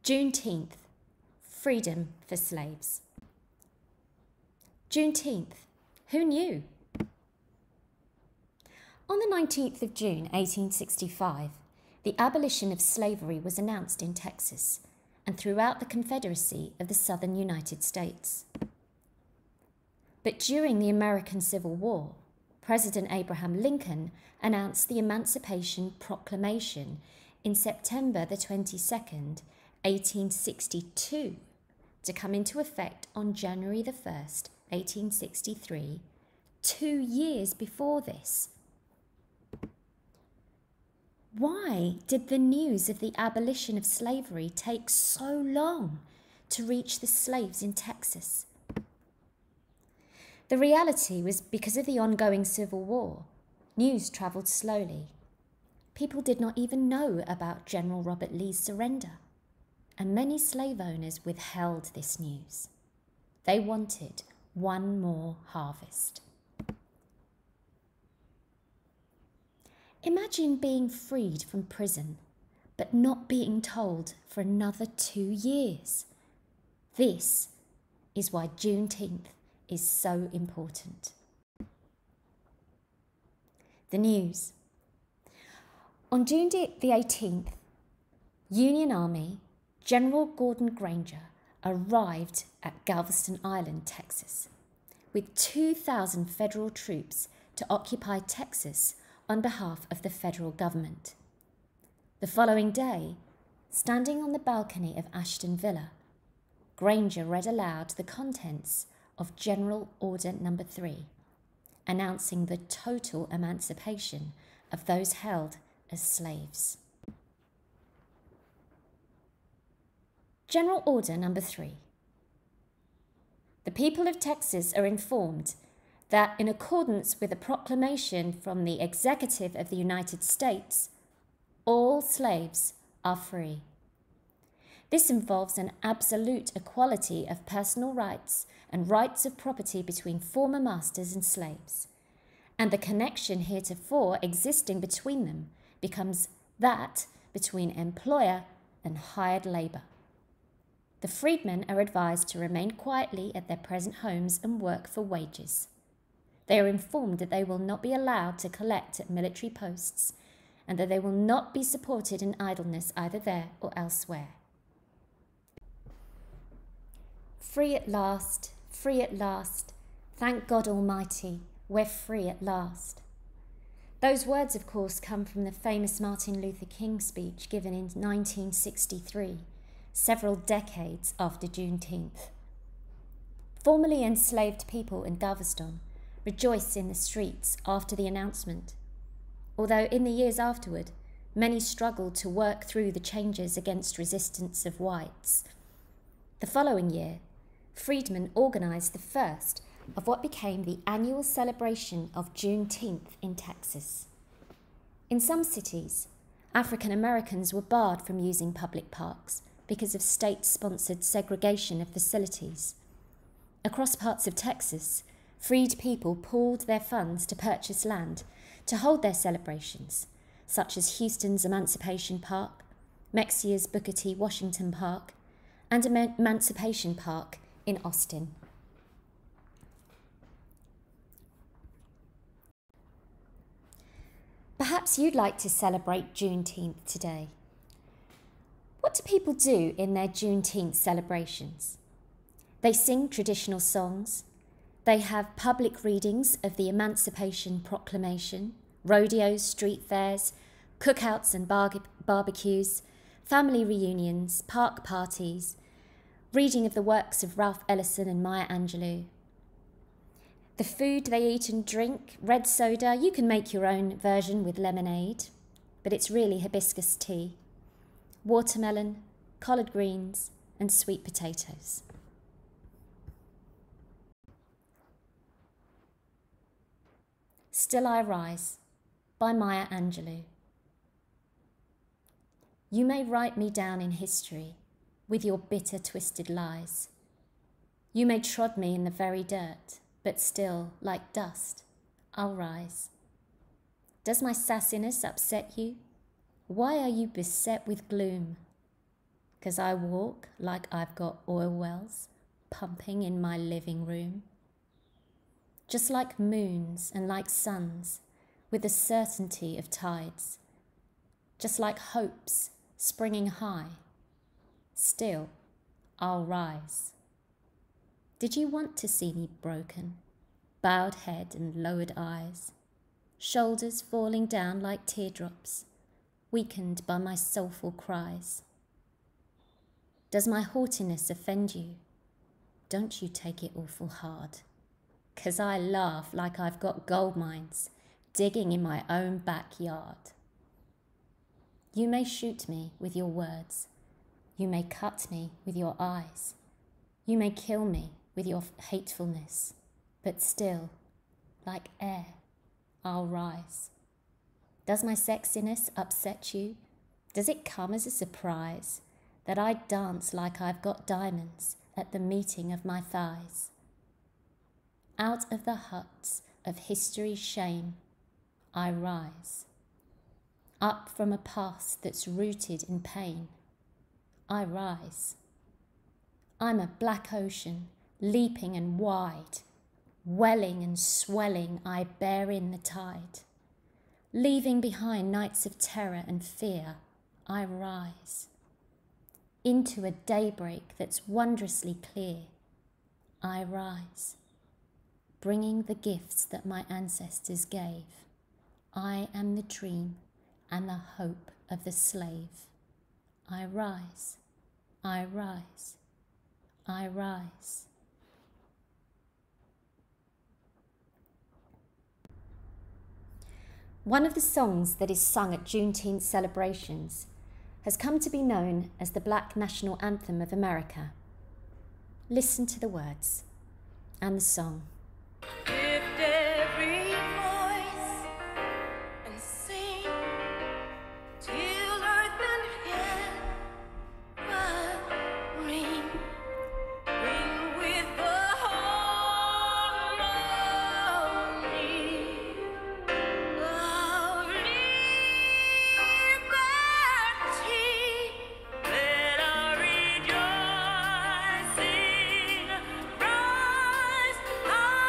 Juneteenth, freedom for slaves. Juneteenth, who knew? On the 19th of June 1865, the abolition of slavery was announced in Texas and throughout the Confederacy of the Southern United States. But during the American Civil War, President Abraham Lincoln announced the Emancipation Proclamation in September the 22nd, 1862, to come into effect on January the 1st, 1863, 2 years before this. Why did the news of the abolition of slavery take so long to reach the slaves in Texas? The reality was because of the ongoing Civil War, news travelled slowly. People did not even know about General Robert Lee's surrender, and many slave owners withheld this news. They wanted one more harvest. Imagine being freed from prison, but not being told for another 2 years. This is why Juneteenth is so important. The news. On June the 18th, Union Army General Gordon Granger arrived at Galveston Island, Texas, with 2,000 federal troops to occupy Texas on behalf of the federal government. The following day, standing on the balcony of Ashton Villa, Granger read aloud the contents of General Order No. 3, announcing the total emancipation of those held as slaves. General Order No. 3. The people of Texas are informed that in accordance with a proclamation from the Executive of the United States, all slaves are free. This involves an absolute equality of personal rights and rights of property between former masters and slaves, and the connection heretofore existing between them becomes that between employer and hired labour. The freedmen are advised to remain quietly at their present homes and work for wages. They are informed that they will not be allowed to collect at military posts and that they will not be supported in idleness either there or elsewhere. Free at last, thank God Almighty, we're free at last. Those words, of course, come from the famous Martin Luther King speech given in 1963, several decades after Juneteenth. Formerly enslaved people in Galveston rejoiced in the streets after the announcement, although in the years afterward, many struggled to work through the changes against resistance of whites. The following year, freedmen organised the first of what became the annual celebration of Juneteenth in Texas. In some cities, African Americans were barred from using public parks because of state-sponsored segregation of facilities. Across parts of Texas, freed people pooled their funds to purchase land to hold their celebrations, such as Houston's Emancipation Park, Mexia's Booker T. Washington Park, and Emancipation Park in Austin. Perhaps you'd like to celebrate Juneteenth today. What do people do in their Juneteenth celebrations? They sing traditional songs. They have public readings of the Emancipation Proclamation, rodeos, street fairs, cookouts and barbecues, family reunions, park parties, reading of the works of Ralph Ellison and Maya Angelou. The food they eat and drink, red soda, you can make your own version with lemonade, but it's really hibiscus tea, watermelon, collard greens, and sweet potatoes. Still I Rise by Maya Angelou. You may write me down in history with your bitter, twisted lies. You may trod me in the very dirt, but still, like dust, I'll rise. Does my sassiness upset you? Why are you beset with gloom? 'cause I walk like I've got oil wells pumping in my living room. Just like moons and like suns, with the certainty of tides, just like hopes springing high, still I'll rise. Did you want to see me broken, bowed head and lowered eyes, shoulders falling down like teardrops, weakened by my soulful cries? Does my haughtiness offend you? Don't you take it awful hard, 'cause I laugh like I've got gold mines digging in my own backyard. You may shoot me with your words, you may cut me with your eyes, you may kill me with your hatefulness, but still, like air, I'll rise. Does my sexiness upset you? Does it come as a surprise that I dance like I've got diamonds at the meeting of my thighs? Out of the huts of history's shame, I rise. Up from a past that's rooted in pain, I rise. I'm a black ocean, leaping and wide, welling and swelling, I bear in the tide. Leaving behind nights of terror and fear, I rise. Into a daybreak that's wondrously clear, I rise. Bringing the gifts that my ancestors gave, I am the dream and the hope of the slave. I rise, I rise, I rise. One of the songs that is sung at Juneteenth celebrations has come to be known as the Black National Anthem of America. Listen to the words and the song. Lift every voice and sing till earth and heaven ring, ring with the harmony of liberty. Let our rejoicing rise high.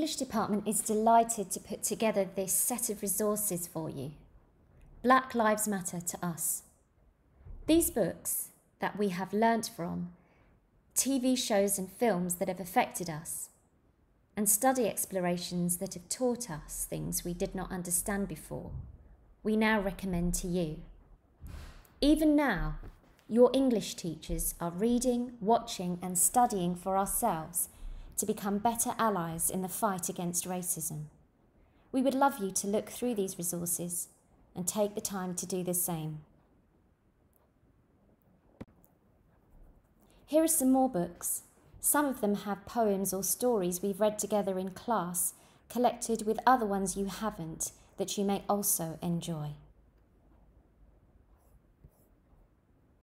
English department is delighted to put together this set of resources for you. Black Lives Matter to Us. These books that we have learnt from, TV shows and films that have affected us, and study explorations that have taught us things we did not understand before, we now recommend to you. Even now, your English teachers are reading, watching and studying for ourselves to become better allies in the fight against racism. We would love you to look through these resources and take the time to do the same. Here are some more books. Some of them have poems or stories we've read together in class, collected with other ones you haven't, that you may also enjoy.